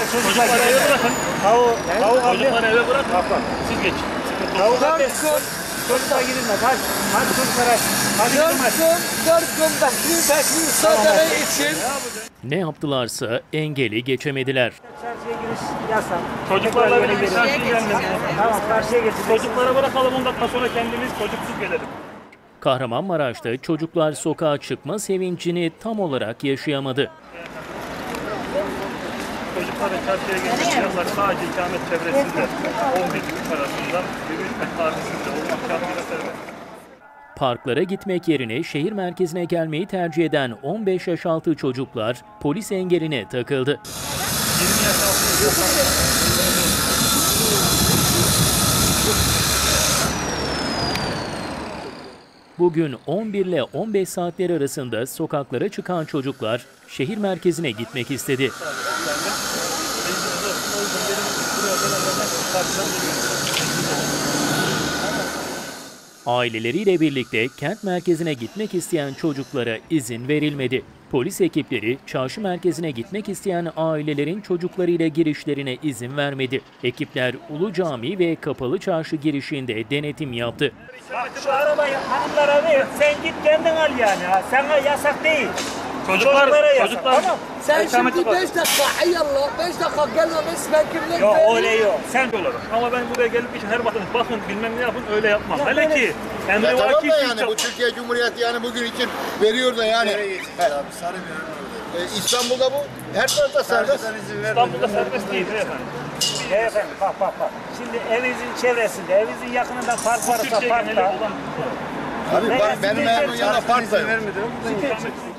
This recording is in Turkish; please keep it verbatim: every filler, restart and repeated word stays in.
Çocukları eve bırakın. Tavuk, tavuk Çocukları eve bırakın. Siz geçin. Tavuk alıyorsun. Çocuklar gidilmez. Hadi, hadi çocuklara. Hadi gidin hadi. Dört gün bekliyor, bekliyor sadaka için. Ne yaptılarsa engeli geçemediler. Çarşıya giriş yasak. Çocuklarla birlikte çarşıya gelmeyin. Tamam, karşıya geçeceğiz. Çocuklara bırakalım, on dakika sonra kendimiz çocuksuz gelelim. Kahramanmaraş'ta çocuklar sokağa çıkma sevincini tam olarak yaşayamadı. Çocukların çarşıya gelmesi yasak, sadece ikamet çevresinde on bir buçuk arasında yürüyüşmek tarzında olmak şartıyla serbest. Parklara gitmek yerine şehir merkezine gelmeyi tercih eden on beş yaş altı çocuklar polis engeline takıldı. yirmi yaş altı Bugün on bir ile on beş saatler arasında sokaklara çıkan çocuklar şehir merkezine gitmek istedi. Aileleriyle birlikte kent merkezine gitmek isteyen çocuklara izin verilmedi. Polis ekipleri çarşı merkezine gitmek isteyen ailelerin çocuklarıyla girişlerine izin vermedi. Ekipler Ulu Cami ve Kapalı Çarşı girişinde denetim yaptı. Bak şu arabayı hanımlara ver. Sen git kendin al yani. Ha. Sana yasak değil. Çocuklar, Çocuklara yasak. çocuklar. Tamam. Sen şimdi beş dakika, hayallah, beş dakika gelmemiş, bekirlik Yok öyle yok. Sen de olarak. Ama ben buraya gelip için her bakın, bakın bilmem ne yapın, öyle yapmam. Ya Hele böyle- ki emri Ya tamam vaki da için yani çok- bu Türkiye Cumhuriyeti yani bugün için veriyor da yani. Nereye geçeceğiz abi? Sarıbiyar orada. E, İstanbul'da bu her tarafta serbest. İstanbul'da serbest değil beyefendi. Beyefendi bak bak bak. Şimdi evinizin çevresinde, evinizin yakınında park varsa Türkiye geneli parkta. olan Abi Ne bak yazık benim ki evimin yanında çalışmanızı park da yok. ikamet-